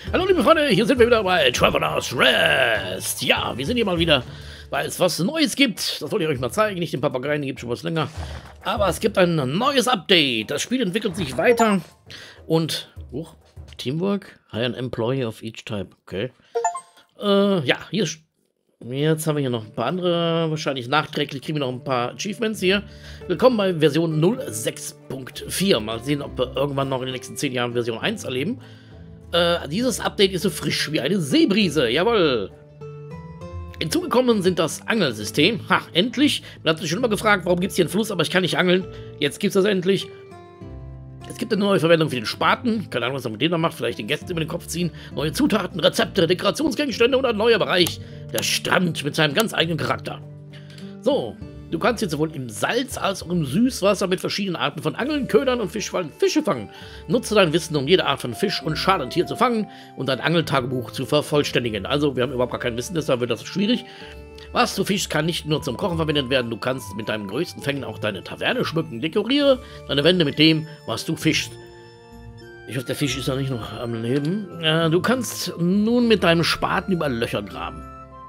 Hallo liebe Freunde, hier sind wir wieder bei Traveler's Rest. Ja, wir sind hier mal wieder, weil es was Neues gibt. Das wollte ich euch mal zeigen, nicht den Papageien, die gibt schon was länger. Aber es gibt ein neues Update. Das Spiel entwickelt sich weiter. Und, Teamwork, hire an employee of each type, okay. Ja, jetzt haben wir hier noch ein paar andere, wahrscheinlich nachträglich kriegen wir noch ein paar Achievements hier. Willkommen bei Version 06.4. Mal sehen, ob wir irgendwann noch in den nächsten 10 Jahren Version 1 erleben. Dieses Update ist so frisch wie eine Seebrise, jawohl. Hinzugekommen sind das Angelsystem. Ha, endlich. Man hat sich schon immer gefragt, warum gibt es hier einen Fluss, aber ich kann nicht angeln. Jetzt gibt es das endlich. Es gibt eine neue Verwendung für den Spaten. Keine Ahnung, was er mit denen da macht. Vielleicht den Gästen über den Kopf ziehen. Neue Zutaten, Rezepte, Dekorationsgegenstände und ein neuer Bereich. Der Strand mit seinem ganz eigenen Charakter. So, du kannst jetzt sowohl im Salz als auch im Süßwasser mit verschiedenen Arten von Angeln, Ködern und Fischfallen Fische fangen. Nutze dein Wissen, um jede Art von Fisch und Schalentier zu fangen und dein Angeltagebuch zu vervollständigen. Also, wir haben überhaupt gar kein Wissen, deshalb wird das schwierig. Was du fischst, kann nicht nur zum Kochen verwendet werden, du kannst mit deinem größten Fängen auch deine Taverne schmücken. Dekoriere deine Wände mit dem, was du fischst. Ich hoffe, der Fisch ist noch nicht noch am Leben. Du kannst nun mit deinem Spaten über Löcher graben.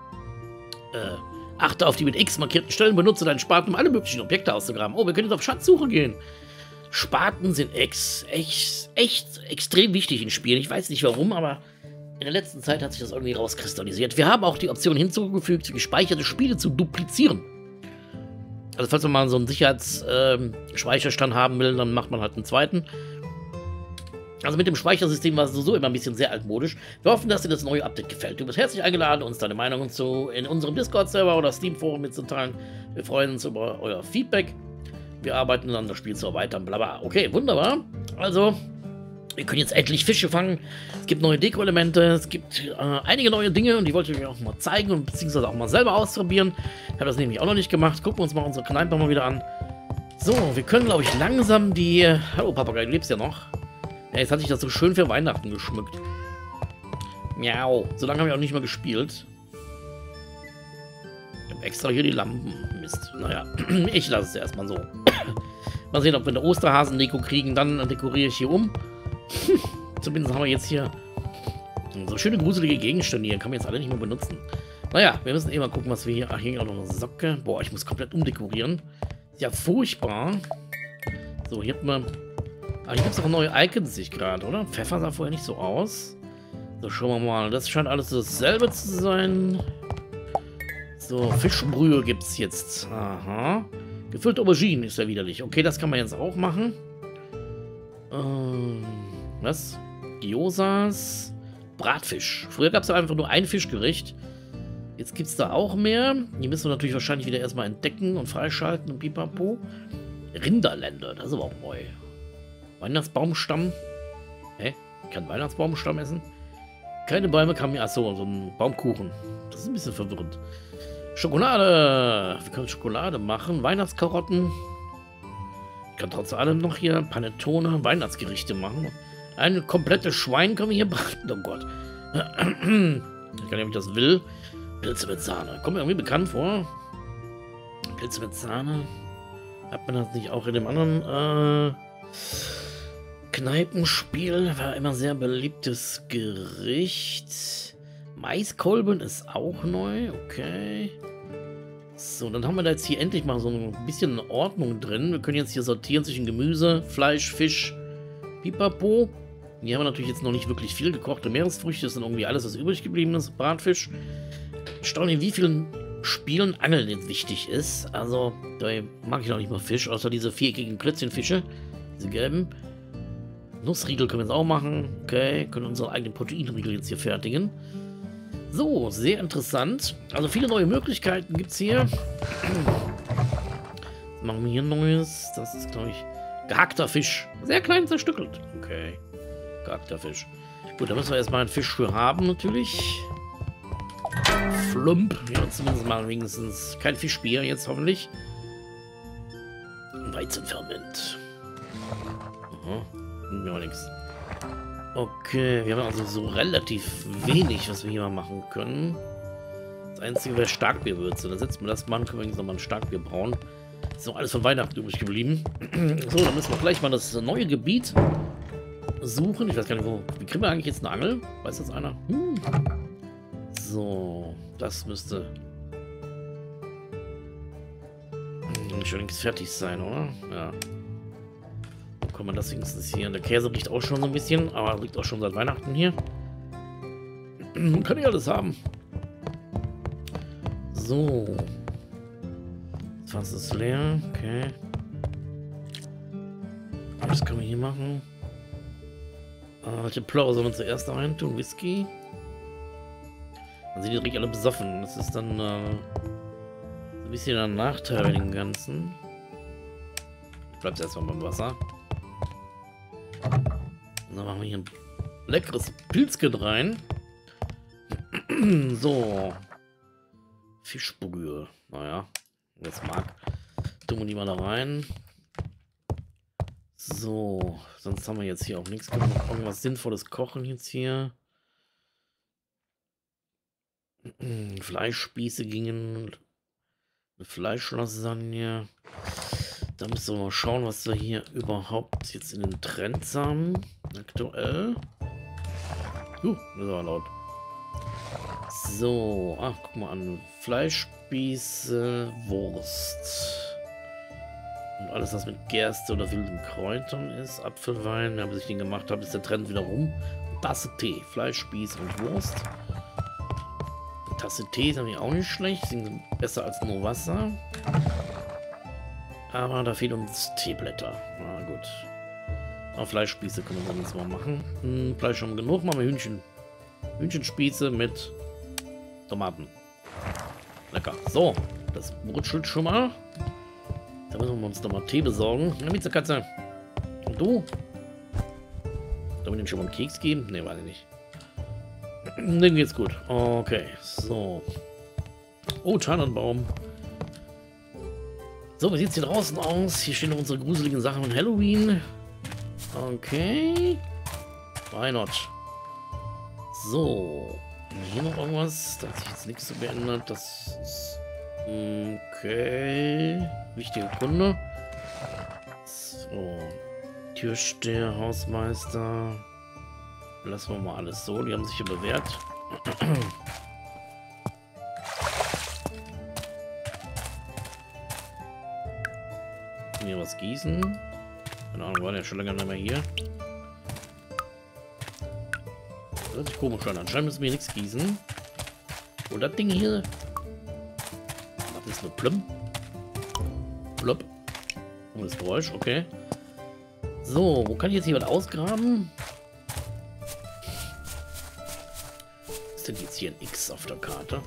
Achte auf die mit X markierten Stellen, benutze deinen Spaten, um alle möglichen Objekte auszugraben. Oh, wir können jetzt auf Schatzsuche gehen. Spaten sind echt extrem wichtig in Spielen. Ich weiß nicht warum, aber in der letzten Zeit hat sich das irgendwie rauskristallisiert. Wir haben auch die Option hinzugefügt, gespeicherte Spiele zu duplizieren. Also falls man mal so einen Sicherheitsspeicherstand haben will, dann macht man halt einen zweiten. Also mit dem Speichersystem war es sowieso immer ein bisschen sehr altmodisch. Wir hoffen, dass dir das neue Update gefällt. Du bist herzlich eingeladen, uns deine Meinung in unserem Discord-Server oder Steam-Forum mitzuteilen. Wir freuen uns über euer Feedback. Wir arbeiten an das Spiel zu erweitern, blablabla. Okay, wunderbar. Also, wir können jetzt endlich Fische fangen. Es gibt neue Deko-Elemente. Es gibt einige neue Dinge und die wollte ich euch auch mal zeigen und beziehungsweise auch mal selber ausprobieren. Ich habe das nämlich auch noch nicht gemacht. Gucken wir uns mal unsere Kneipe mal wieder an. So, wir können, glaube ich, langsam die... Hallo, Papagei, du lebst ja noch. Ja, jetzt hatte ich das so schön für Weihnachten geschmückt. Miau. So lange habe ich auch nicht mehr gespielt. Ich habe extra hier die Lampen. Mist. Naja, ich lasse es erstmal so. Mal sehen, ob wir eine Osterhasen-Deko kriegen. Dann dekoriere ich hier um. Zumindest haben wir jetzt hier so schöne gruselige Gegenstände hier. Kann man jetzt alle nicht mehr benutzen. Naja, wir müssen eh mal gucken, was wir hier... Ach, hier auch noch eine Socke. Boah, ich muss komplett umdekorieren. Ist ja furchtbar. So, hier hat man... Ah, hier gibt es auch neue Icons, sehe ich gerade, oder? Pfeffer sah vorher nicht so aus. So, schauen wir mal. Das scheint alles dasselbe zu sein. So, Fischbrühe gibt es jetzt. Aha. Gefüllte Auberginen ist ja widerlich. Okay, das kann man jetzt auch machen. Was? Gyozas. Bratfisch. Früher gab es ja einfach nur ein Fischgericht. Jetzt gibt es da auch mehr. Die müssen wir natürlich wahrscheinlich wieder erstmal entdecken und freischalten und pipapo. Rinderländer, das ist aber auch neu. Weihnachtsbaumstamm. Hä? Ich kann Weihnachtsbaumstamm essen? Keine Bäume kann mir... Achso, so ein Baumkuchen. Das ist ein bisschen verwirrend. Schokolade. Wir können Schokolade machen. Weihnachtskarotten. Ich kann trotz allem noch hier Panettone, Weihnachtsgerichte machen. Ein komplettes Schwein können wir hier braten. Oh Gott. Ich kann ja, wie ich das will. Pilze mit Sahne. Kommt mir irgendwie bekannt vor. Pilze mit Sahne. Hat man das nicht auch in dem anderen... Kneipenspiel war immer sehr beliebtes Gericht. Maiskolben ist auch neu, okay. So, dann haben wir da jetzt hier endlich mal so ein bisschen Ordnung drin. Wir können jetzt hier sortieren zwischen Gemüse, Fleisch, Fisch, Pipapo. Hier haben wir natürlich jetzt noch nicht wirklich viel. Gekochte Meeresfrüchte, das sind irgendwie alles, was übrig geblieben ist. Bratfisch. Staune, wie vielen Spielen Angeln jetzt wichtig ist. Also, da mag ich noch nicht mal Fisch, außer diese viereckigen Klötzchenfische. Diese gelben. Nussriegel können wir jetzt auch machen. Okay, können unsere eigenen Proteinriegel jetzt hier fertigen. So, sehr interessant. Also viele neue Möglichkeiten gibt es hier. Was machen wir hier Neues? Das ist, glaube ich, gehackter Fisch. Sehr klein zerstückelt. Okay, gehackter Fisch. Gut, da müssen wir erstmal einen Fisch für haben, natürlich. Flump. Ja, zumindest mal wenigstens kein Fischbier jetzt hoffentlich. Weizenferment. Aha. Ja, nichts. Okay, wir haben also so relativ wenig, was wir hier mal machen können. Das einzige wäre Starkbierwürze. Dann setzen wir das mal, können wir jetzt nochmal ein Starkbier brauen. Ist noch alles von Weihnachten übrig geblieben. So, dann müssen wir gleich mal das neue Gebiet suchen. Ich weiß gar nicht, wo. Wie kriegen wir eigentlich jetzt eine Angel? Weiß das einer? So, das müsste schon längst fertig sein, oder? Ja. Wo kann man das wenigstens hier? Der Käse riecht auch schon so ein bisschen, aber riecht auch schon seit Weihnachten hier. Kann ich alles haben. So. Das Fass ist leer. Okay. Was können wir hier machen? Welche Plörre sollen wir zuerst rein tun? Whisky. Dann sind die direkt alle besoffen. Das ist dann ein bisschen ein Nachteil bei dem Ganzen. Ich bleib erstmal beim Wasser. Und dann machen wir hier ein leckeres Pilzchen rein. So. Fischbrühe. Naja, wer es mag. Tun wir die mal da rein. So, sonst haben wir jetzt hier auch nichts. Können wir noch irgendwas Sinnvolles kochen jetzt hier? Fleischspieße gingen. Eine Fleischlasagne. Da müssen wir mal schauen, was wir hier überhaupt jetzt in den Trends haben. Aktuell. Das ist aber laut. So, ach, guck mal an. Fleischspieße, Wurst. Und alles, was mit Gerste oder wilden Kräutern ist. Apfelwein, ja, bis ich den gemacht habe, ist der Trend wieder rum. Tasse Tee, Fleischspieß und Wurst. Eine Tasse Tee ist nämlich auch nicht schlecht. Sind besser als nur Wasser. Aber da fehlen uns Teeblätter. Na gut. Aber Fleischspieße können wir sonst mal machen. Fleisch haben wir genug. Machen wir Hühnchenspieße mit Tomaten. Lecker. So, das brutschelt schon mal. Da müssen wir uns doch mal Tee besorgen. Eine Miezekatze. Und du? Sollen wir dem schon mal einen Keks geben? Ne, weiß ich nicht. Dem geht's gut. Okay, so. Oh, Tannenbaum. So, wie sieht es hier draußen aus? Hier stehen noch unsere gruseligen Sachen von Halloween. Okay. Why not? So. Hier noch irgendwas? Da hat sich jetzt nichts so geändert. Das ist... Okay. Wichtige Kunde. So. Türsteher, Hausmeister. Lassen wir mal alles so. Die haben sich hier bewährt. Hier was gießen. Keine Ahnung, war der schon länger nicht mehr hier. Das hört sich komisch an. Anscheinend müssen wir nichts gießen. Und das Ding hier. Das ist nur Plum. Plop. Und das Geräusch, okay. So, wo kann ich jetzt hier was ausgraben? Ist denn jetzt hier ein X auf der Karte?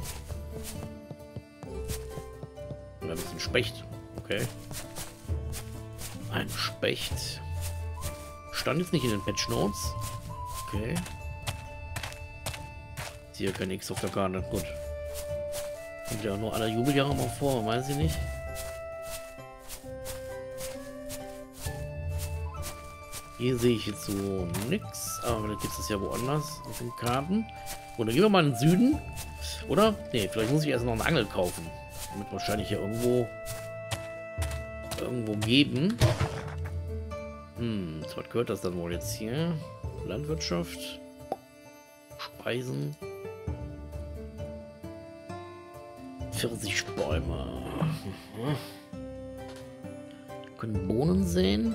Oder ein bisschen Specht. Okay. Ein Specht. Stand jetzt nicht in den Patch Notes. Okay. Ist hier kein X auf der Karte. Gut. Kommt ja auch nur alle Jubeljahre mal vor, weiß ich nicht. Hier sehe ich jetzt so nix, aber dann gibt es ja woanders auf den Karten. Und dann gehen wir mal in den Süden. Oder? Ne, vielleicht muss ich erst noch eine Angel kaufen. Damit wahrscheinlich hier irgendwo geben. Was gehört das dann wohl jetzt hier? Landwirtschaft. Speisen. Pfirsichbäume. Können Bohnen sehen.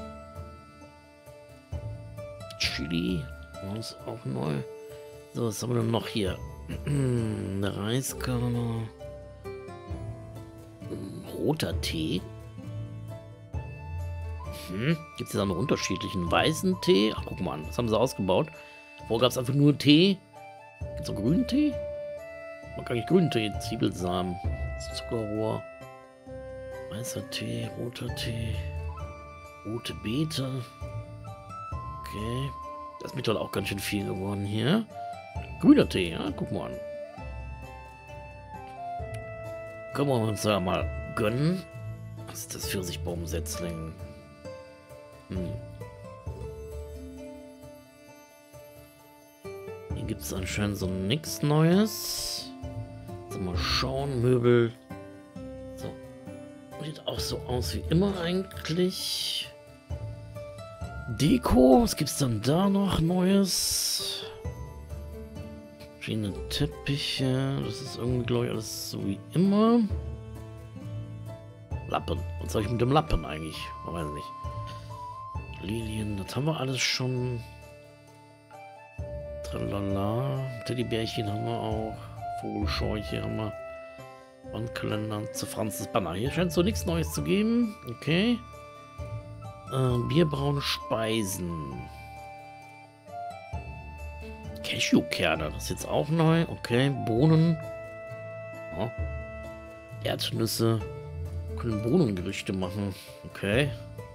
Chili. Das ist auch neu. So, was haben wir denn noch hier? Eine Reiskörner. Roter Tee. Gibt es da noch unterschiedlichen weißen Tee? Ach, guck mal an, das haben sie ausgebaut. Vorher gab es einfach nur Tee. Gibt es auch grünen Tee? Man kann nicht grünen Tee, Zwiebelsamen, Zuckerrohr, weißer Tee, roter Tee, rote Beete. Okay, das ist mittlerweile auch ganz schön viel geworden hier. Grüner Tee, ja, guck mal an. Können wir uns ja mal gönnen. Was ist das Pfirsichbaumsetzling? Hier gibt es anscheinend so nichts Neues. So, mal schauen, Möbel. So. Sieht auch so aus wie immer eigentlich. Deko. Was gibt's dann da noch Neues? Verschiedene Teppiche. Das ist irgendwie, glaube ich, alles so wie immer. Lappen. Was soll ich mit dem Lappen eigentlich? Ich weiß nicht. Lilien, das haben wir alles schon. Tralala. Teddybärchen haben wir auch. Vogelscheuche haben wir. Wandkalender zu Franzis Banner. Hier scheint so nichts Neues zu geben. Okay. Bierbraune Speisen. Cashewkerne, das ist jetzt auch neu. Okay, Bohnen. Ja. Erdnüsse. Können Bohnengerichte machen. Okay.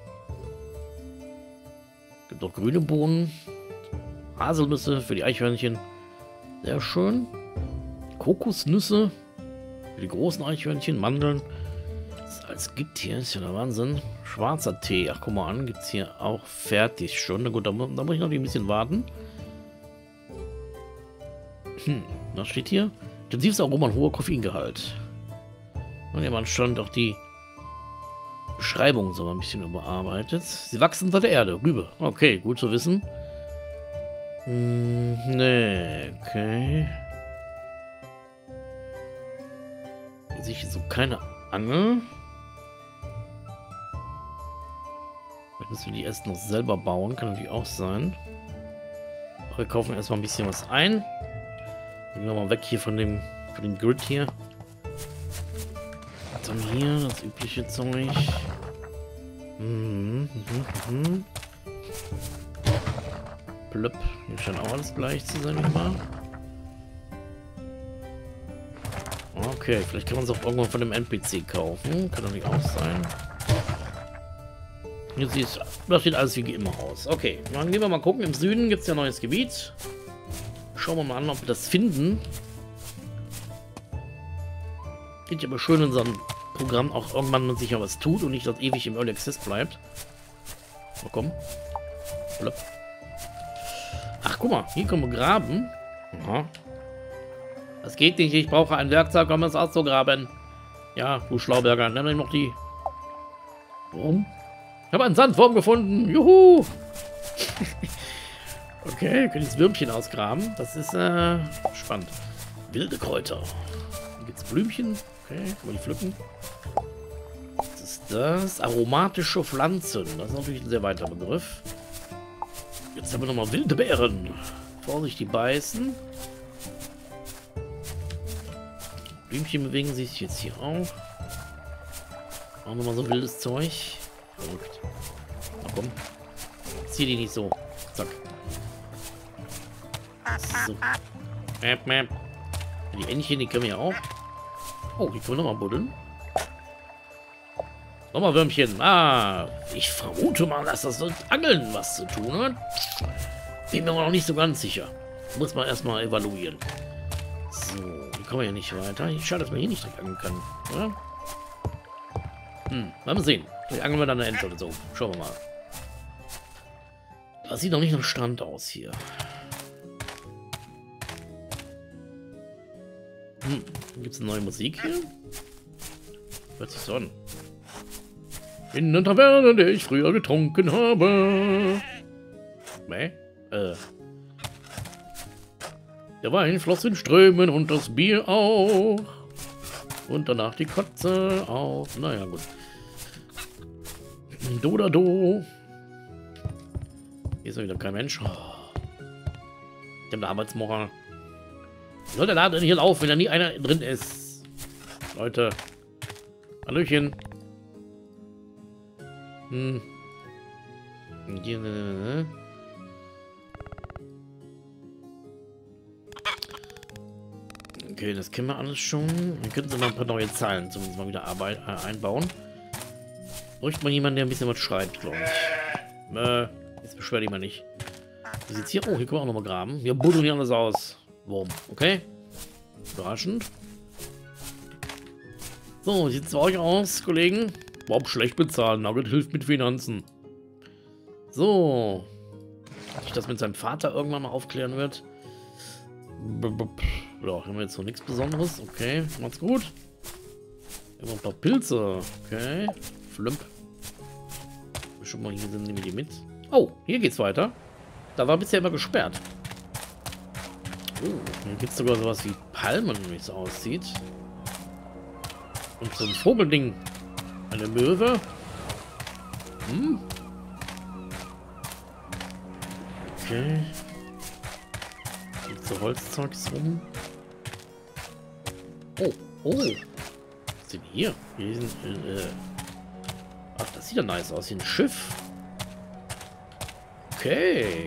Gibt auch grüne Bohnen. Haselnüsse für die Eichhörnchen. Sehr schön. Kokosnüsse für die großen Eichhörnchen. Mandeln. Was es alles gibt hier, ist ja der Wahnsinn. Schwarzer Tee. Ach, guck mal an. Gibt es hier auch fertig schon. Na gut, da muss ich noch ein bisschen warten. Was steht hier? Intensives Aroma und hoher Koffeingehalt. Und ja, man stand auch die Beschreibung so ein bisschen überarbeitet. Sie wachsen unter der Erde. Rübe. Okay, gut zu wissen. Nee, okay. Hier sehe ich so keine Angel. Vielleicht müssen wir die erst noch selber bauen. Kann natürlich auch sein. Aber wir kaufen erstmal ein bisschen was ein. Gehen wir mal weg hier von dem Grid hier. Dann hier das übliche Zeug. Blöpp. Hier scheint auch alles gleich zu sein immer. Okay, vielleicht kann man es auch irgendwann von dem NPC kaufen. Kann doch nicht auch sein. Jetzt sieht das sieht alles wie immer aus. Okay, dann gehen wir mal gucken. Im Süden gibt es ja ein neues Gebiet. Schauen wir mal an, ob wir das finden. Geht ja aber schön in unserem Programm auch irgendwann man sicher was tut und nicht, dass ewig im Early Access bleibt. Oh, komm. Blöpp. Ach, guck mal, hier können wir graben. Aha. Das geht nicht, ich brauche ein Werkzeug, um es auszugraben. Ja, du Schlauberger, nimm noch die. Warum? Ich habe einen Sandwurm gefunden. Juhu! Okay, wir können das Würmchen ausgraben. Das ist spannend. Wilde Kräuter. Hier gibt es Blümchen. Okay, kann man die pflücken. Was ist das? Aromatische Pflanzen. Das ist natürlich ein sehr weiter Begriff. Jetzt haben wir nochmal wilde Beeren. Vorsicht, die beißen. Blümchen bewegen sich jetzt hier auch. Auch nochmal so wildes Zeug. Verrückt. Na komm. Zieh die nicht so. Zack. So. Die Entchen, die können wir ja auch. Oh, die können wir nochmal buddeln. Nochmal Würmchen. Ah, ich vermute mal, dass das mit Angeln was zu tun hat. Bin mir aber noch nicht so ganz sicher. Muss man erstmal evaluieren. So, hier kommen wir ja nicht weiter. Schade, dass man hier nicht direkt angeln kann, oder? Mal sehen. Vielleicht angeln wir dann eine Ente oder so. Schauen wir mal. Das sieht noch nicht nach Strand aus hier. Gibt es eine neue Musik hier? Hört sich so an. In der Taverne, in der ich früher getrunken habe. Der Wein floss in Strömen und das Bier auch. Und danach die Kotze auch. Naja, gut. Do da do. Hier ist ja wieder kein Mensch. Oh. Der Arbeitsmoral. Wie soll der Laden denn hier laufen, wenn da nie einer drin ist? Leute. Hallöchen. Okay, das kennen wir alles schon. Dann könnten sie mal ein paar neue Zahlen zumindest mal wieder einbauen. Bräuchte man jemanden, der ein bisschen was schreibt, glaube ich. Jetzt beschwer dich mal nicht. Wie sieht's hier? Oh, hier können wir auch nochmal graben. Wir buddeln hier alles aus. Wurm, okay? Überraschend. So, wie sieht's bei euch aus, Kollegen? Bob schlecht bezahlen, Nugget hilft mit Finanzen. So. Ob ich das mit seinem Vater irgendwann mal aufklären wird. Ja, haben wir jetzt noch nichts Besonderes. Okay, macht's gut. Immer ein paar Pilze. Okay. Flümp. Schon mal hier sind, nehmen wir die mit. Oh, hier geht's weiter. Da war bisher immer gesperrt. Oh, hier gibt es sogar sowas wie Palmen, wie es aussieht. Und so ein Vogelding. Eine Möwe. Hm. Okay. Gibt so Holzzeugs rum. Oh, oh. Was ist denn hier? Hier sind, ach, das sieht ja nice aus. Hier ein Schiff. Okay.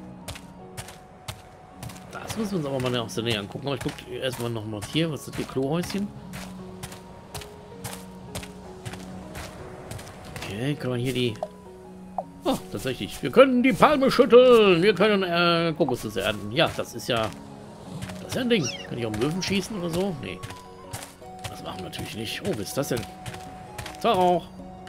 Das müssen wir uns aber mal aus der Nähe angucken. Aber ich gucke erstmal noch mal hier. Was ist das hier? Klohäuschen? Okay, kann man hier die... Oh, tatsächlich. Wir können die Palme schütteln. Wir können Kokosnüsse ernten. Ja, das ist ja... Das ist ja ein Ding. Kann ich auf Möwen schießen oder so? Nee. Das machen wir natürlich nicht. Oh, was ist das denn? Rauch.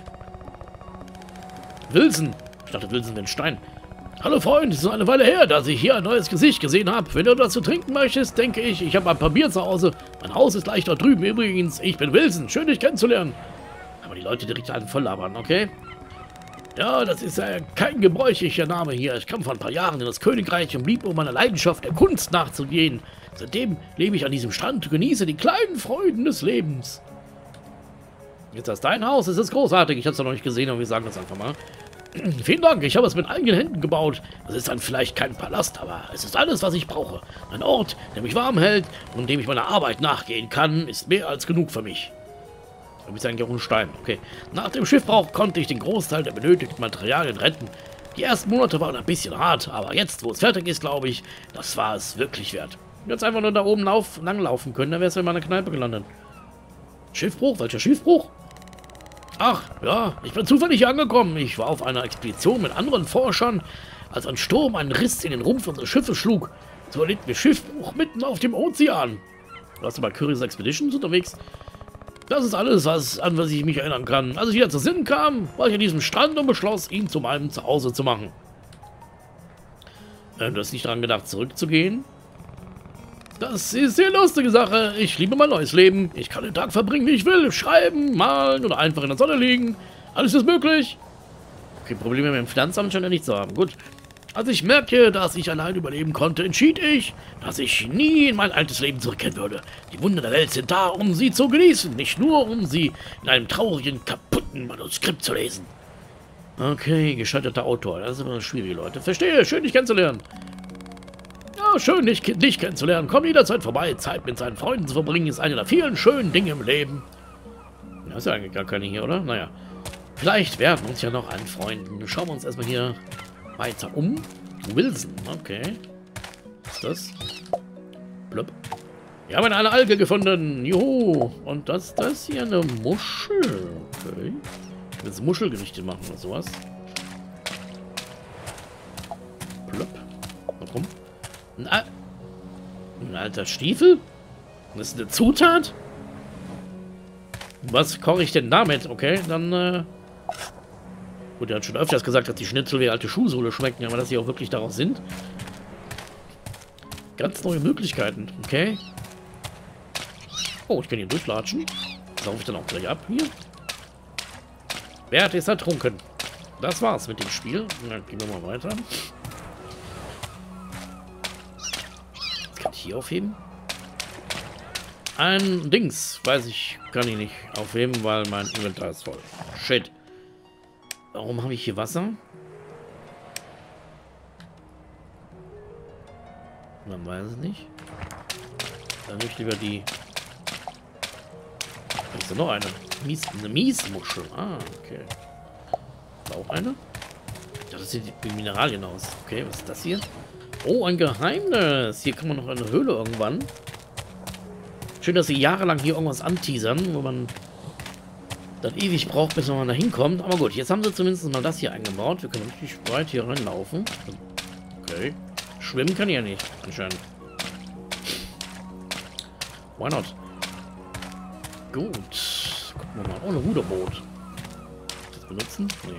Wilson. Ich dachte, Wilson wäre ein Stein. Hallo Freund, es ist eine Weile her, dass ich hier ein neues Gesicht gesehen habe. Wenn du etwas zu trinken möchtest, denke ich habe ein paar Bier zu Hause. Mein Haus ist gleich dort drüben. Übrigens, ich bin Wilson. Schön, dich kennenzulernen. Aber die Leute direkt alle voll labern, okay? Ja, das ist kein gebräuchlicher Name hier. Ich kam vor ein paar Jahren in das Königreich und blieb, um meiner Leidenschaft der Kunst nachzugehen. Seitdem lebe ich an diesem Strand und genieße die kleinen Freuden des Lebens. Jetzt ist das dein Haus, es ist großartig. Ich habe es noch nicht gesehen, aber wir sagen das einfach mal. Vielen Dank, ich habe es mit eigenen Händen gebaut. Das ist dann vielleicht kein Palast, aber es ist alles, was ich brauche. Ein Ort, der mich warm hält und dem ich meiner Arbeit nachgehen kann, ist mehr als genug für mich. Du bist eigentlich auch ein Stein, okay. Nach dem Schiffbruch konnte ich den Großteil der benötigten Materialien retten. Die ersten Monate waren ein bisschen hart, aber jetzt, wo es fertig ist, glaube ich, das war es wirklich wert. Jetzt einfach nur da oben langlaufen können, dann wärst du in meiner Kneipe gelandet. Schiffbruch? Welcher Schiffbruch? Ach, ja, ich bin zufällig hier angekommen. Ich war auf einer Expedition mit anderen Forschern, als ein Sturm einen Riss in den Rumpf unseres Schiffes schlug. So erlitten wir Schiffbruch mitten auf dem Ozean. Warst du bei Curious Expeditions unterwegs? Das ist alles, an was ich mich erinnern kann. Als ich wieder zu Sinn kam, war ich an diesem Strand und beschloss, ihn zu meinem Zuhause zu machen. Du hast nicht daran gedacht, zurückzugehen? Das ist eine lustige Sache. Ich liebe mein neues Leben. Ich kann den Tag verbringen, wie ich will. Schreiben, malen oder einfach in der Sonne liegen. Alles ist möglich. Okay, Probleme mit dem Finanzamt scheint er nicht zu haben. Gut. Als ich merkte, dass ich allein überleben konnte, entschied ich, dass ich nie in mein altes Leben zurückkehren würde. Die Wunder der Welt sind da, um sie zu genießen. Nicht nur, um sie in einem traurigen, kaputten Manuskript zu lesen. Okay, gescheiterter Autor. Das ist immer schwierig, Leute. Verstehe. Schön, dich kennenzulernen. Ja, schön, dich kennenzulernen. Komm jederzeit vorbei. Zeit mit seinen Freunden zu verbringen ist eine der vielen schönen Dinge im Leben. Das ist ja eigentlich gar keine hier, oder? Naja. Vielleicht werden uns ja noch anfreunden. Schauen wir uns erstmal hier weiter um. Wilson, okay. Was ist das? Blub. Wir haben eine Alge gefunden. Juhu. Und das hier eine Muschel. Okay. Ich will jetzt Muschelgerichte machen oder sowas. Blub. Warum? Ein alter Stiefel? Das ist eine Zutat? Was koche ich denn damit? Okay, dann, gut, er hat schon öfters gesagt, dass die Schnitzel wie alte Schuhsohle schmecken, aber dass sie auch wirklich darauf sind. Ganz neue Möglichkeiten, okay. Oh, ich kann hier durchlatschen. Laufe ich dann auch gleich ab hier. Bert ist ertrunken. Das war's mit dem Spiel. Dann gehen wir mal weiter. Kann ich hier aufheben? Ein Dings, weiß ich, kann ich nicht aufheben, weil mein Inventar ist voll. Shit. Warum habe ich hier Wasser? Man weiß es nicht. Dann nehme ich lieber die... Da ist da noch eine. Eine Miesmuschel. Ah, okay. Auch eine? Ja, das sieht die Mineralien aus. Okay, was ist das hier? Oh, ein Geheimnis. Hier kann man noch eine Höhle irgendwann. Schön, dass sie jahrelang hier irgendwas anteasern, wo man dann ewig braucht, bis man da hinkommt. Aber gut, jetzt haben sie zumindest mal das hier eingebaut. Wir können richtig weit hier reinlaufen. Okay. Schwimmen kann ich ja nicht, anscheinend. Why not? Gut. Gucken wir mal. Oh, ein Ruderboot. Das benutzen? Nee.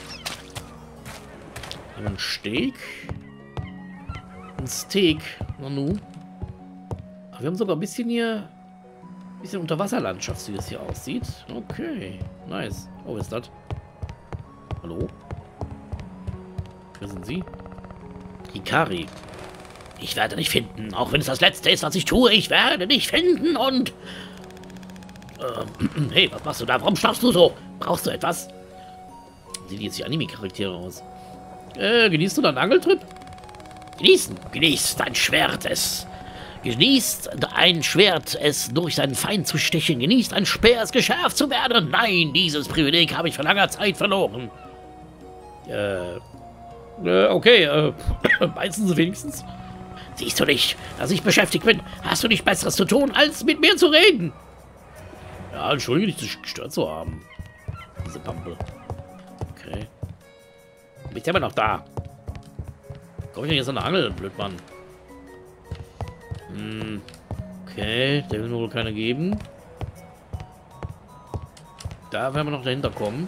Ein Steak. Ein Steak. Nanu. Aber wir haben sogar ein bisschen hier... Ein bisschen Unterwasserlandschaft, wie das hier aussieht. Okay. Nice. Oh, was ist das? Hallo? Wer sind Sie? Hikari. Ich werde dich finden, auch wenn es das Letzte ist, was ich tue. Ich werde dich finden und... hey, was machst du da? Warum schlafst du so? Brauchst du etwas? Sieht jetzt die Anime-Charaktere aus. Genießt du deinen Angeltrip? Genießen. Genießt dein Schwert, es... Genießt ein Schwert, es durch seinen Feind zu stechen. Genießt ein Speer, es geschärft zu werden. Nein, dieses Privileg habe ich vor langer Zeit verloren. Okay, beißen Sie wenigstens. Siehst du nicht, dass ich beschäftigt bin? Hast du nichts Besseres zu tun, als mit mir zu reden? Ja, entschuldige dich, dich gestört zu haben. Diese Pampe. Okay. Bist ja immer noch da. Komm ich denn jetzt an der Angel, Blödmann? Okay, der will mir wohl keine geben. Da werden wir noch dahinter kommen.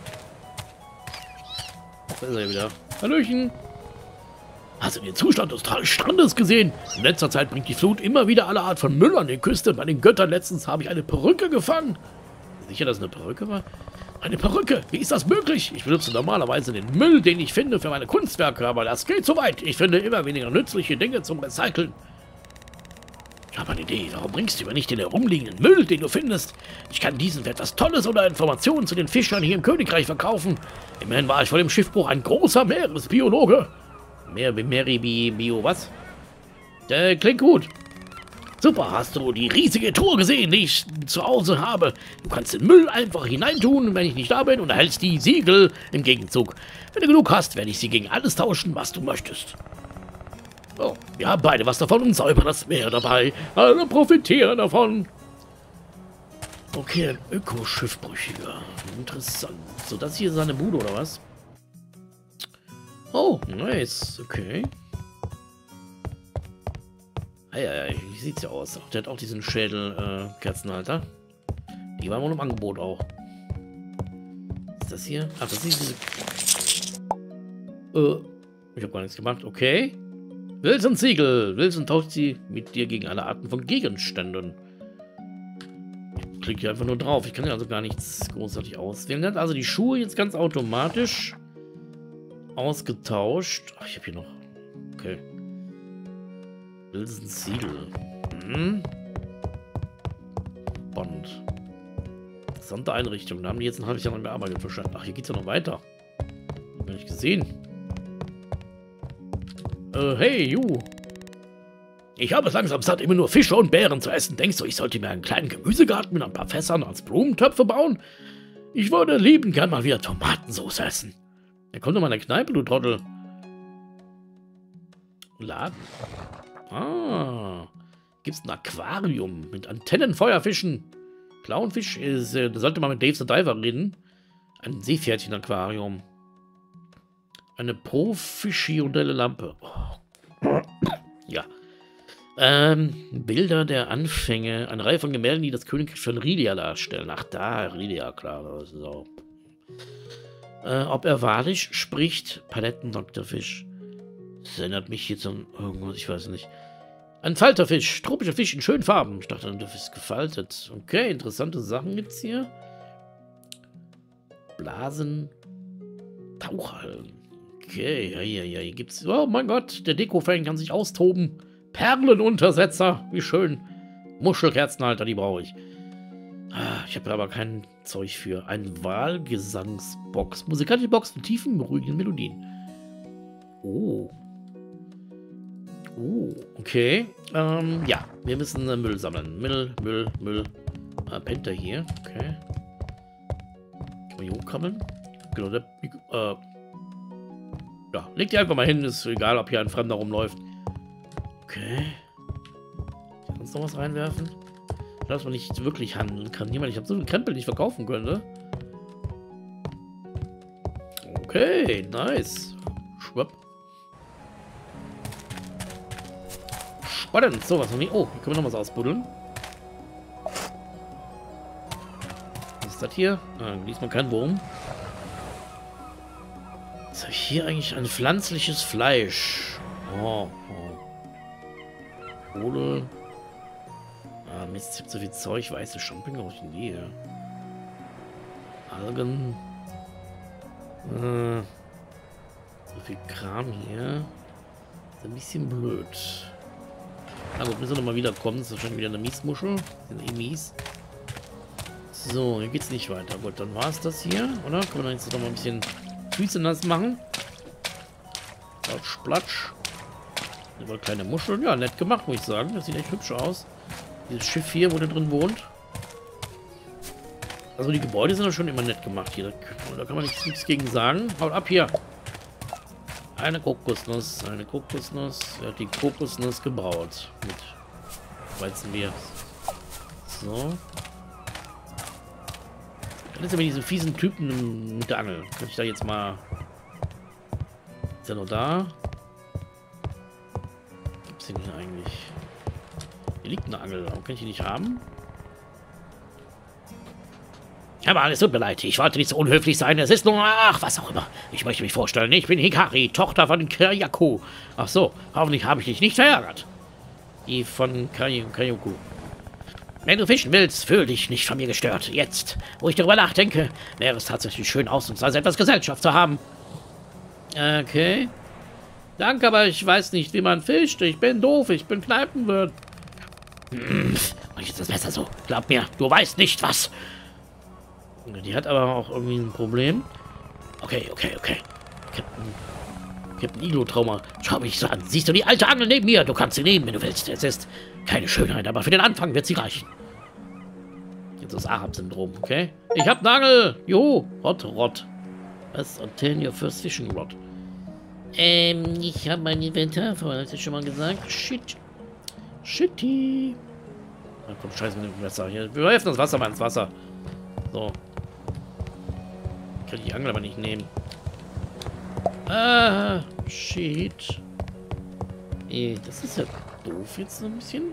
Da ist er wieder. Hallöchen! Hast du den Zustand des Strandes gesehen? In letzter Zeit bringt die Flut immer wieder alle Art von Müll an die Küste. Bei den Göttern letztens habe ich eine Perücke gefangen. Sicher, dass es eine Perücke war? Eine Perücke? Wie ist das möglich? Ich benutze normalerweise den Müll, den ich finde, für meine Kunstwerke, aber das geht zu weit. Ich finde immer weniger nützliche Dinge zum Recyceln. Ich habe eine Idee. Warum bringst du mir nicht den herumliegenden Müll, den du findest? Ich kann diesen für etwas Tolles oder Informationen zu den Fischern hier im Königreich verkaufen. Immerhin war ich vor dem Schiffbruch ein großer Meeresbiologe. Bio, was? Klingt gut. Super, hast du die riesige Truhe gesehen, die ich zu Hause habe? Du kannst den Müll einfach hineintun, wenn ich nicht da bin, und erhältst die Siegel im Gegenzug. Wenn du genug hast, werde ich sie gegen alles tauschen, was du möchtest. Oh, wir haben beide was davon und säubern das Meer dabei. Alle profitieren davon. Okay, ein Ökoschiffbrüchiger. Interessant. So, das hier ist seine Bude, oder was? Oh, nice. Okay. Eieiei, wie sieht's ja aus? Der hat auch diesen Schädel, Kerzenhalter. Die waren wohl im Angebot auch. Was ist das hier? Ach, das ist diese... ich habe gar nichts gemacht. Okay. Wilson Siegel. Wilson tauscht sie mit dir gegen alle Arten von Gegenständen. Ich klicke hier einfach nur drauf. Ich kann ja also gar nichts großartig auswählen. Er hat also die Schuhe jetzt ganz automatisch ausgetauscht. Ach, ich habe hier noch... Okay. Wilson Siegel. Bond. Interessante Einrichtung. Da haben die jetzt ein halbes Jahr lang gearbeitet wahrscheinlich. Ach, hier geht's ja noch weiter. Hab ich nicht gesehen. Hey, you. Ich habe es langsam satt, immer nur Fische und Beeren zu essen. Denkst du, ich sollte mir einen kleinen Gemüsegarten mit ein paar Fässern als Blumentöpfe bauen? Ich würde lieben gern mal wieder Tomatensauce essen. Da kommt doch mal in der Kneipe, du Trottel. Laden. Ah. Gibt's ein Aquarium mit Antennenfeuerfischen. Clownfisch ist, da sollte man mit Dave the Diver reden. Ein Seepferdchen-Aquarium. Eine pro-fischiondelle Lampe. Oh. Ja. Bilder der Anfänge. Eine Reihe von Gemälden, die das Königreich von Rydia darstellen. Ach da, Rydia, klar. Das ist auch. Ob er wahrlich spricht? Paletten, Doktorfisch. Das erinnert mich jetzt an irgendwas, ich weiß nicht. Ein Falterfisch. Tropischer Fisch in schönen Farben. Ich dachte, der ist gefaltet. Okay, interessante Sachen gibt's hier. Blasen. Tauchhallen. Okay, ja, hier gibt's... Oh mein Gott, der Deko-Fan kann sich austoben. Perlenuntersetzer, wie schön. Muschelkerzenhalter, die brauche ich. Ich habe aber kein Zeug für. Ein Wahlgesangsbox. Musikalische Box mit tiefen, beruhigenden Melodien. Oh. Okay. Ja, wir müssen Müll sammeln. Müll. Pennt er hier. Okay. Kann man hier hochkrabbeln? Genau, der... ja, leg die einfach mal hin. Ist egal, ob hier ein Fremder rumläuft. Okay. Kann uns noch was reinwerfen? Dass man nicht wirklich handeln kann. Jemand, ich habe so einen Krempel, den ich verkaufen könnte. Okay, nice. Schwupp. Spannend. So, was haben wir? Oh, hier können wir noch was ausbuddeln. Was ist das hier? Diesmal kein Wurm. Was habe ich hier eigentlich? Ein pflanzliches Fleisch. Oh. Kohle. Mist, ich hab so viel Zeug. Weiße Champignon aus der Nähe. Algen. So viel Kram hier. Ist ein bisschen blöd. Na gut, müssen wir nochmal wiederkommen. Das ist wahrscheinlich wieder eine Miesmuschel. Die sind eh mies. So, hier geht's nicht weiter. Gut, dann war es das hier, oder? Können wir jetzt noch mal ein bisschen Füße nass machen. Platsch, platsch. Hier war kleine Muscheln. Ja, nett gemacht, muss ich sagen. Das sieht echt hübsch aus. Dieses Schiff hier, wo der drin wohnt. Also die Gebäude sind ja schon immer nett gemacht hier. Da kann man nichts gegen sagen. Haut ab hier. Eine Kokosnuss. Eine Kokosnuss. Er hat die Kokosnuss gebraut. Mit Weizenbier. So. Dann ist aber diese fiesen Typen mit der Angel. Kann ich da jetzt mal... Ist er noch da? Gibt's den hier eigentlich? Hier liegt eine Angel. Warum kann ich die nicht haben? Aber es tut mir leid. Ich wollte nicht so unhöflich sein. Es ist nur... Ach, was auch immer. Ich möchte mich vorstellen. Ich bin Hikari, Tochter von Kayaku. Ach so. Hoffentlich habe ich dich nicht verärgert. Die von Kayaku. Wenn du fischen willst, fühl dich nicht von mir gestört. Jetzt, wo ich darüber nachdenke, wäre es tatsächlich schön, ausnahmsweise etwas Gesellschaft zu haben. Okay. Danke, aber ich weiß nicht, wie man fischt. Ich bin doof, ich bin Kneipenwirt. Jetzt ist das besser so. Glaub mir, du weißt nicht was. Die hat aber auch irgendwie ein Problem. Okay. Captain Iglo-Trauma. Schau mich so an. Siehst du die alte Angel neben mir? Du kannst sie nehmen, wenn du willst. Es ist keine Schönheit, aber für den Anfang wird sie reichen. Jetzt das Arab-Syndrom, okay? Ich hab eine Angel! Juhu! Rod. Was? Obtain your first fishing rod. Ich habe mein Inventar vor, hast du schon mal gesagt? Shitty. Na komm, scheiße mit dem Messer hier. Wir werfen das Wasser mal ins Wasser. So. Ich kann die Angel aber nicht nehmen. Ah, shit. Das ist ja doof jetzt so ein bisschen.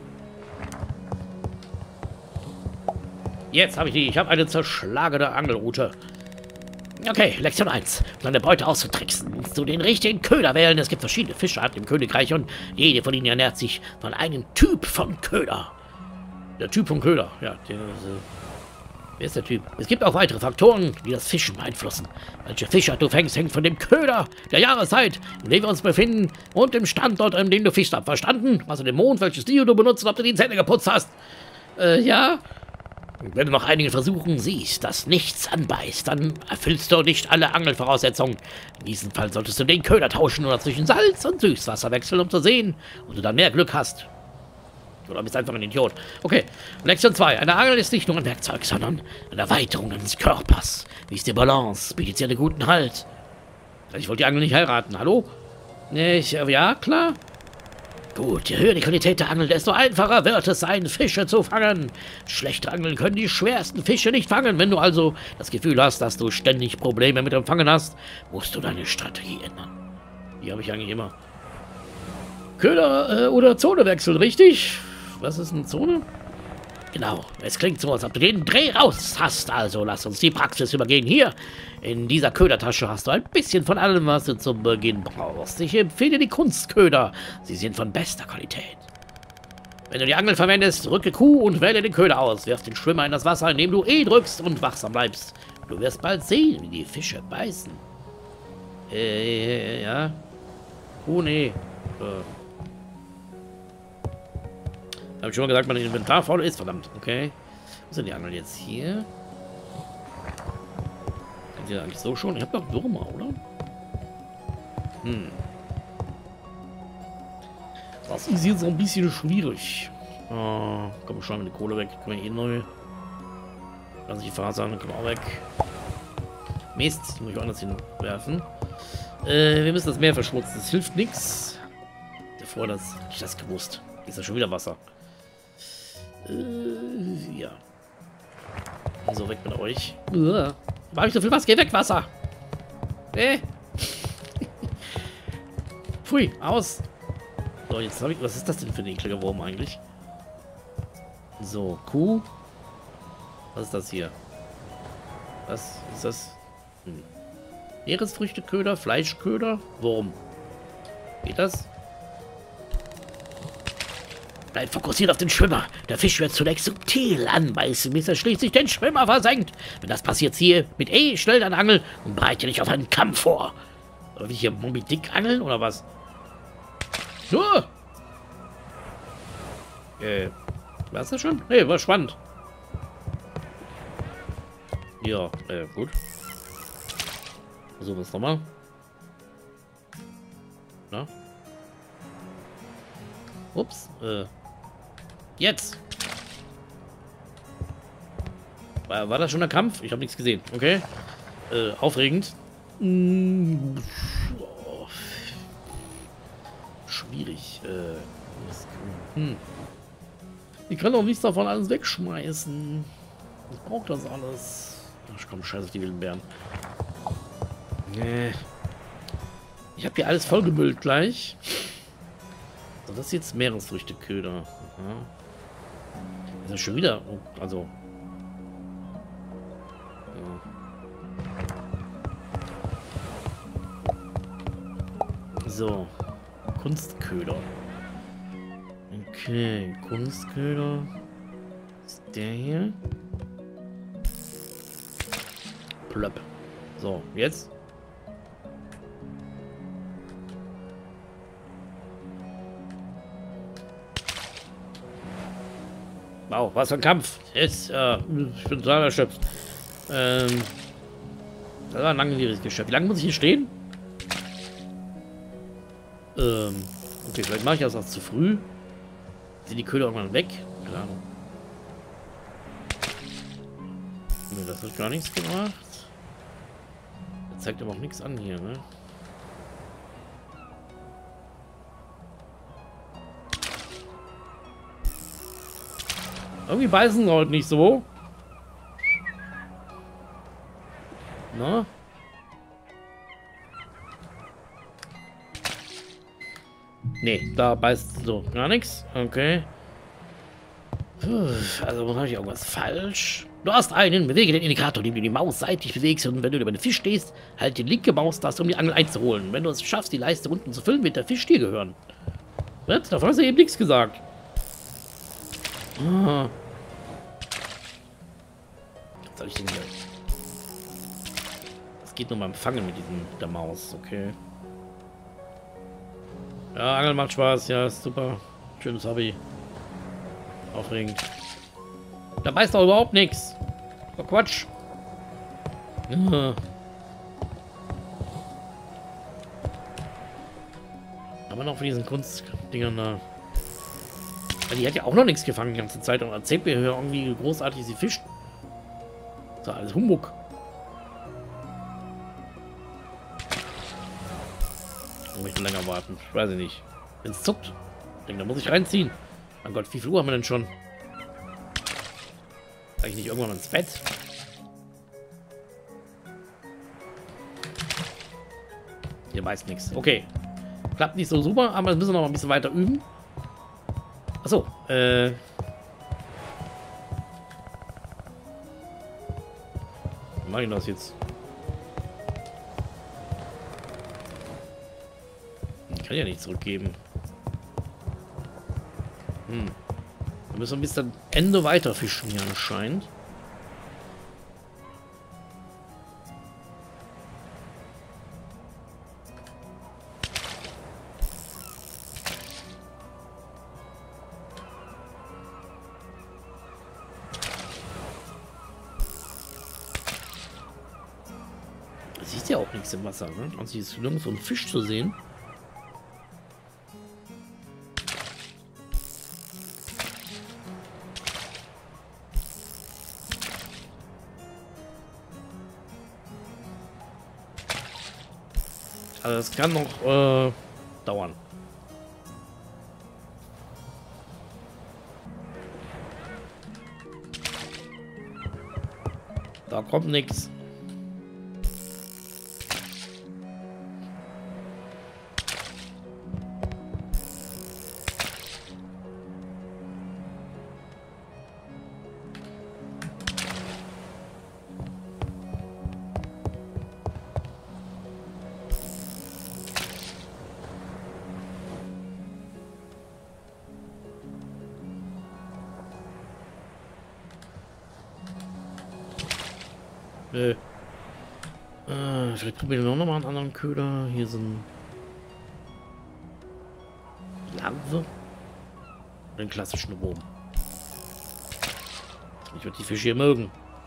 Jetzt habe ich die. Ich habe eine zerschlagene Angelrute. Okay, Lektion 1. Um deine Beute auszutricksen, musst du den richtigen Köder wählen. Es gibt verschiedene Fischarten im Königreich und jede von ihnen ernährt sich von einem Typ von Köder. Der Typ von Köder, ja. Wer ist der Typ? Es gibt auch weitere Faktoren, die das Fischen beeinflussen. Welche Fischart du fängst, hängt von dem Köder, der Jahreszeit, in dem wir uns befinden und dem Standort, an dem du fischst. Verstanden? Also den Mond, welches Dio du benutzt und ob du die Zähne geputzt hast. Ja. Wenn du nach einigen Versuchen siehst, dass nichts anbeißt, dann erfüllst du nicht alle Angelvoraussetzungen. In diesem Fall solltest du den Köder tauschen oder zwischen Salz und Süßwasser wechseln, um zu sehen, ob du dann mehr Glück hast. Oder bist einfach ein Idiot. Okay, Lektion 2. Eine Angel ist nicht nur ein Werkzeug, sondern eine Erweiterung deines Körpers. Wie ist die Balance? Bietet sie einen guten Halt? Ich wollte die Angel nicht heiraten, hallo? Ja, klar. Gut, je höher die Qualität der Angel, desto einfacher wird es sein, Fische zu fangen. Schlechte Angeln können die schwersten Fische nicht fangen. Wenn du also das Gefühl hast, dass du ständig Probleme mit dem Fangen hast, musst du deine Strategie ändern. Die habe ich eigentlich immer. Köder oder Zonewechsel, richtig? Was ist eine Zone? Genau, es klingt so, als ob du den Dreh raus hast. Also lass uns die Praxis übergehen. Hier, in dieser Ködertasche hast du ein bisschen von allem, was du zum Beginn brauchst. Ich empfehle die Kunstköder. Sie sind von bester Qualität. Wenn du die Angel verwendest, drücke Q und wähle den Köder aus. Wirf den Schwimmer in das Wasser, indem du E drückst und wachsam bleibst. Du wirst bald sehen, wie die Fische beißen. Ja. Nee. Habe ich schon mal gesagt, mein Inventar voll ist. Verdammt, okay. Wo sind die Angeln jetzt hier? Sind die eigentlich so schon? Ich habe doch Würmer, oder? Das ist jetzt so ein bisschen schwierig. Komm, schon mit der Kohle weg. Können wir eh neu. Lass ich die Fasern, können auch weg. Mist, die muss ich woanders hinwerfen. Wir müssen das Meer verschmutzen. Das hilft nichts. Davor, dass ich das gewusst. Ist ja schon wieder Wasser. Ja. So, weg mit euch. War ich so viel was? Geh weg, Wasser! Pfui, aus! So, jetzt habe ich. Was ist das denn für ein ekliger Wurm eigentlich? So, Kuh. Was ist das hier? Was ist das? Meeresfrüchteköder, Fleischköder, Wurm. Geht das? Bleib fokussiert auf den Schwimmer. Der Fisch wird zunächst subtil anbeißen, bis er schließlich den Schwimmer versenkt. Wenn das passiert, ziehe mit E schnell deine Angel und bereite dich auf einen Kampf vor. Will ich hier Moby Dick angeln oder was? Oh! War das schon? Nee, war spannend. Ja, gut. Versuchen wir es nochmal. Na? Ups, jetzt! War das schon der Kampf? Ich habe nichts gesehen. Okay. Aufregend. Oh. Schwierig. Ich kann doch nichts davon alles wegschmeißen. Ich brauche das alles. Ach komm, scheiß auf die wilden Bären. Nee. Ich habe hier alles vollgemüllt gleich. So, das ist jetzt Meeresfrüchteköder. Aha. Das ist schon wieder. Also. Ja. So. Kunstköder. Okay, Kunstköder. Ist der hier? Plöpp. So, jetzt. Wow, was für ein Kampf. Jetzt, ich bin total erschöpft. Das war ein langwieriges Geschäft. Wie lange muss ich hier stehen? Okay, vielleicht mache ich das auch zu früh. Sind die Köder irgendwann weg? Keine Ahnung. Nee, das hat gar nichts gemacht. Das zeigt aber auch nichts an hier, ne? Irgendwie beißen sie heute nicht so. Na? Nee, da beißt so gar nichts. Okay. Also habe ich irgendwas falsch. Du hast einen, bewege den Indikator, indem du die Maus seitlich bewegst, und wenn du über den Fisch stehst, halt die linke Maustaste, um die Angel einzuholen. Wenn du es schaffst, die Leiste unten zu füllen, wird der Fisch dir gehören. Was? Davon hast du eben nichts gesagt. Ah. Was soll ich denn hier? Das geht nur beim Fangen mit der Maus, okay. Ja, Angeln macht Spaß, ja, ist super. Schönes Hobby. Aufregend. Da beißt doch überhaupt nichts. Oh, Quatsch. Ja. Aber noch von diesen Kunstdingern da. Ja, die hat ja auch noch nichts gefangen die ganze Zeit und erzählt mir irgendwie großartig, sie fischt. Das ist alles Humbug. Ich möchte länger warten. Ich weiß nicht. Wenn es zuckt. Ich denke, da muss ich reinziehen. Mein Gott, wie viel Uhr haben wir denn schon? Eigentlich nicht irgendwann ins Bett? Hier weiß nichts. Okay. Klappt nicht so super, aber das müssen wir noch ein bisschen weiter üben. Achso, wie mache ich das jetzt? Ich kann ja nicht zurückgeben. Wir müssen bis zum Ende weiter fischen hier anscheinend. Es ist ja auch nichts im Wasser, ne? Also hier ist nirgendwo ein Fisch zu sehen. Also das kann noch dauern. Da kommt nichts. Nö. Vielleicht probieren wir noch mal einen anderen Köder. Hier sind Larve. Den klassischen Rom. Ich würde die Fische hier mögen.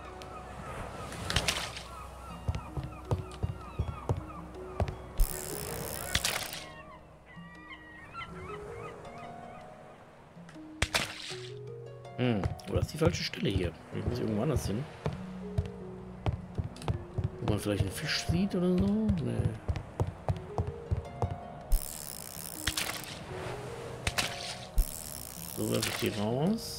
Oder ist die falsche Stelle hier? Ich muss irgendwo anders hin. Wo man vielleicht einen Fisch sieht oder so? Nee. So werfe ich die raus.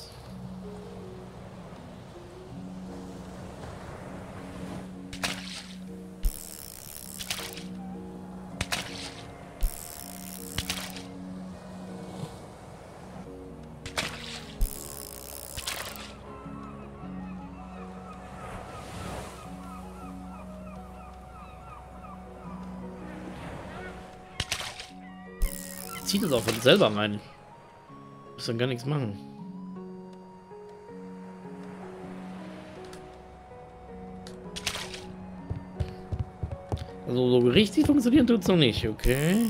Zieht es auch von selber rein. Muss dann gar nichts machen. Also so richtig funktioniert tut es noch nicht, okay.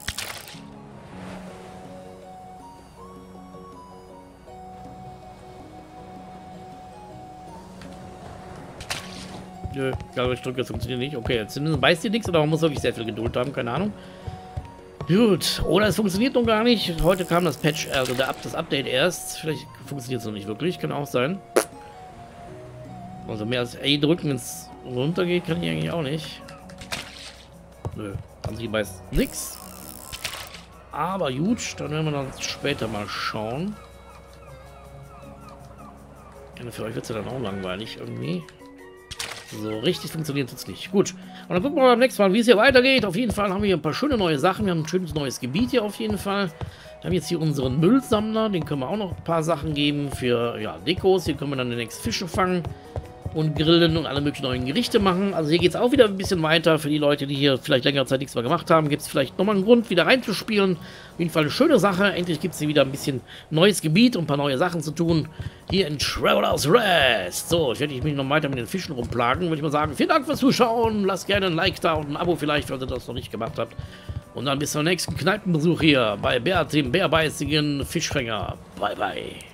Nö, ich drücke, das funktioniert nicht. Okay, jetzt beißt ihr nichts oder man muss wirklich sehr viel Geduld haben, keine Ahnung. Gut, oder es funktioniert noch gar nicht. Heute kam das Patch, also das Update erst. Vielleicht funktioniert es noch nicht wirklich, kann auch sein. Also mehr als A drücken, wenn es runter geht, kann ich eigentlich auch nicht. Nö, an sich meist nix. Aber gut, dann werden wir dann später mal schauen. Ja, für euch wird es ja dann auch langweilig irgendwie. So richtig funktioniert es nicht. Gut. Und dann gucken wir mal beim nächsten Mal, wie es hier weitergeht. Auf jeden Fall haben wir hier ein paar schöne neue Sachen. Wir haben ein schönes neues Gebiet hier auf jeden Fall. Wir haben jetzt hier unseren Müllsammler. Den können wir auch noch ein paar Sachen geben für ja, Dekos. Hier können wir dann demnächst Fische fangen und grillen und alle möglichen neuen Gerichte machen. Also hier geht es auch wieder ein bisschen weiter. Für die Leute, die hier vielleicht längere Zeit nichts mehr gemacht haben, gibt es vielleicht nochmal einen Grund, wieder reinzuspielen. Auf jeden Fall eine schöne Sache. Endlich gibt es hier wieder ein bisschen neues Gebiet und ein paar neue Sachen zu tun. Hier in Travelers Rest. So, ich werde mich noch weiter mit den Fischen rumplagen. Würde ich mal sagen, vielen Dank fürs Zuschauen. Lasst gerne ein Like da und ein Abo vielleicht, falls ihr das noch nicht gemacht habt. Und dann bis zum nächsten Kneipenbesuch hier bei Bär, dem bärbeißigen Fischfänger. Bye, bye.